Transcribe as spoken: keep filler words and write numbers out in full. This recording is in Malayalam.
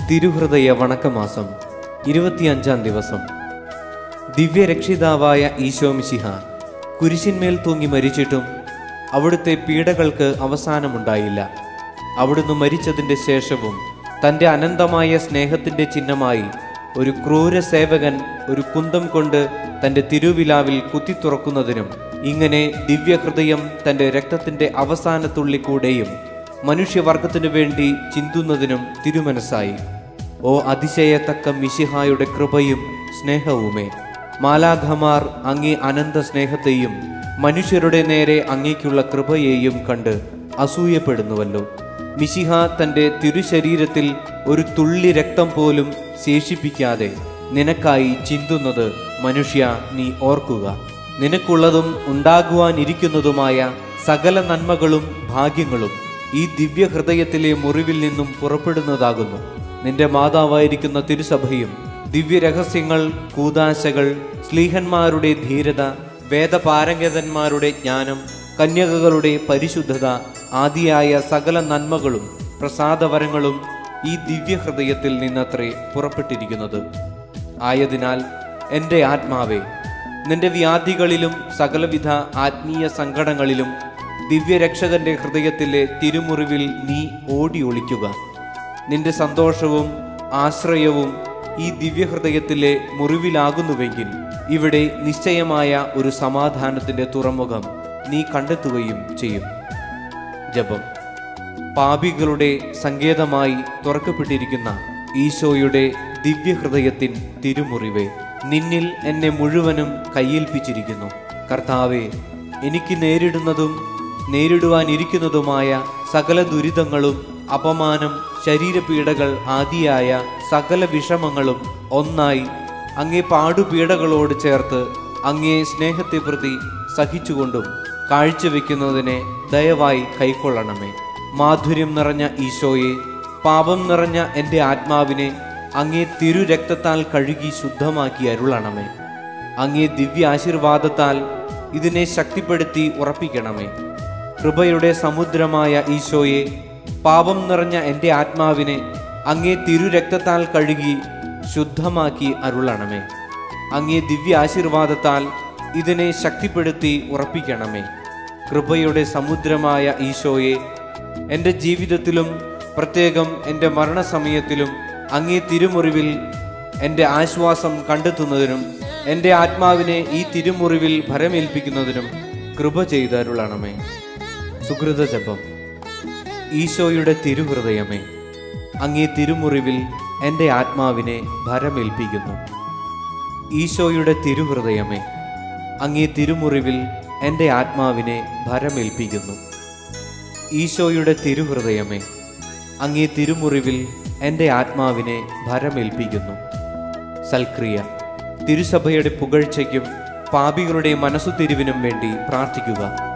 തിരുഹൃദയ വണക്കമാസം ഇരുപത്തിയഞ്ചാം ദിവസം. ദിവ്യരക്ഷിതാവായ ഈശോ മിശിഹ കുരിശിന്മേൽ തൂങ്ങി മരിച്ചിട്ടും അവിടുത്തെ പീഡകൾക്ക് അവസാനമുണ്ടായില്ല. അവിടുന്ന് മരിച്ചതിൻ്റെ ശേഷവും തൻ്റെ അനന്തമായ സ്നേഹത്തിൻ്റെ ചിഹ്നമായി ഒരു ക്രൂര സേവകൻ ഒരു കുന്തം കൊണ്ട് തൻ്റെ തിരുവിലാവിൽ കുത്തിത്തുറക്കുന്നതിനും ഇങ്ങനെ ദിവ്യഹൃദയം തൻ്റെ രക്തത്തിൻ്റെ അവസാനത്തുള്ളി കൂടെയും മനുഷ്യവർഗത്തിനു വേണ്ടി ചിന്തുന്നതിനും തിരുമനസ്സായി. ഓ അതിശയത്തക്ക മിശിഹായുടെ കൃപയും സ്നേഹവുമേ, മാലാഖമാർ അങ്ങേ അനന്ത സ്നേഹത്തെയും മനുഷ്യരുടെ നേരെ അങ്ങേക്കുള്ള കൃപയെയും കണ്ട് അസൂയപ്പെടുന്നുവല്ലോ. മിശിഹ തൻ്റെ തിരുശരീരത്തിൽ ഒരു തുള്ളി രക്തം പോലും ശേഷിപ്പിക്കാതെ നിനക്കായി ചിന്തുന്നത് മനുഷ്യ നീ ഓർക്കുക. നിനക്കുള്ളതും ഉണ്ടാകുവാനിരിക്കുന്നതുമായ സകല നന്മകളും ഭാഗ്യങ്ങളും ഈ ദിവ്യഹൃദയത്തിലെ മുറിവിൽ നിന്നും പുറപ്പെടുന്നതാകുന്നു. നിന്റെ മാതാവായിരിക്കുന്ന തിരുസഭയും ദിവ്യരഹസ്യങ്ങൾ, കൂദാശകൾ, സ്ലീഹന്മാരുടെ ധീരത, വേദപാരംഗതന്മാരുടെ ജ്ഞാനം, കന്യകകളുടെ പരിശുദ്ധത ആദിയായ സകല നന്മകളും പ്രസാദവരങ്ങളും ഈ ദിവ്യഹൃദയത്തിൽ നിന്നത്രേ പുറപ്പെട്ടിരിക്കുന്നത്. ആയതിനാൽ എൻ്റെ ആത്മാവേ, നിന്റെ വ്യാധികളിലും സകലവിധ ആത്മീയ സങ്കടങ്ങളിലും ദിവ്യരക്ഷകന്റെ ഹൃദയത്തിലെ തിരുമുറിവിൽ നീ ഓടി ഒളിക്കുക. നിന്റെ സന്തോഷവും ആശ്രയവും ഈ ദിവ്യഹൃദയത്തിലെ മുറിവിലാകുന്നുവെങ്കിൽ ഇവിടെ നിശ്ചയമായ ഒരു സമാധാനത്തിൻ്റെ തുറമുഖം നീ കണ്ടെത്തുകയും ചെയ്യും. ജപം. പാപികളുടെ സങ്കേതമായി തുറക്കപ്പെട്ടിരിക്കുന്ന ഈശോയുടെ ദിവ്യഹൃദയത്തിൻ തിരുമുറിവേ, നിന്നിൽ എന്നെ മുഴുവനും കയ്യേൽപ്പിച്ചിരിക്കുന്നു. കർത്താവേ, എനിക്ക് നേരിടുന്നതും നേരിടുവാനിരിക്കുന്നതുമായ സകല ദുരിതങ്ങളും, അപമാനം, ശരീരപീഡകൾ ആദിയായ സകല വിഷമങ്ങളും ഒന്നായി അങ്ങേ പാടുപീഡകളോട് ചേർത്ത് അങ്ങേ സ്നേഹത്തെ പ്രതി സഹിച്ചുകൊണ്ടും കാഴ്ചവെക്കുന്നതിനെ ദയവായി കൈക്കൊള്ളണമേ. മാധുര്യം നിറഞ്ഞ ഈശോയെ, പാപം നിറഞ്ഞ എൻ്റെ ആത്മാവിനെ അങ്ങേ തിരുരക്തത്താൽ കഴുകി ശുദ്ധമാക്കി അരുളണമേ. അങ്ങേ ദിവ്യ ആശീർവാദത്താൽ ഇതിനെ ശക്തിപ്പെടുത്തി ഉറപ്പിക്കണമേ. കൃപയുടെ സമുദ്രമായ ഈശോയെ, പാപം നിറഞ്ഞ എൻ്റെ ആത്മാവിനെ അങ്ങേ തിരുരക്തത്താൽ കഴുകി ശുദ്ധമാക്കി അരുളണമേ. അങ്ങേ ദിവ്യ ആശീർവാദത്താൽ ഇതിനെ ശക്തിപ്പെടുത്തി ഉറപ്പിക്കണമേ. കൃപയുടെ സമുദ്രമായ ഈശോയെ, എൻ്റെ ജീവിതത്തിലും പ്രത്യേകം എൻ്റെ മരണസമയത്തിലും അങ്ങേ തിരുമുറിവിൽ എൻ്റെ ആശ്വാസം കണ്ടെത്തുന്നതിനും എൻ്റെ ആത്മാവിനെ ഈ തിരുമുറിവിൽ ഭരമേൽപ്പിക്കുന്നതിനും കൃപ ചെയ്തരുളണമേ. സുകൃത ജപം. ഈശോയുടെ തിരുഹൃദയമേ, അങ്ങേ തിരുമുറിവിൽ എൻ്റെ ആത്മാവിനെ ഭരമേൽപ്പിക്കുന്നു. ഈശോയുടെ തിരുഹൃദയമേ, അങ്ങേ തിരുമുറിവിൽ എൻ്റെ ആത്മാവിനെ ഭരമേൽപ്പിക്കുന്നു. ഈശോയുടെ തിരുഹൃദയമേ, അങ്ങേ തിരുമുറിവിൽ എൻ്റെ ആത്മാവിനെ ഭരമേൽപ്പിക്കുന്നു. സൽക്രിയ. തിരുസഭയുടെ പുകഴ്ചയ്ക്കും പാപികളുടെ മനസ്സുതിരിവിനും വേണ്ടി പ്രാർത്ഥിക്കുക.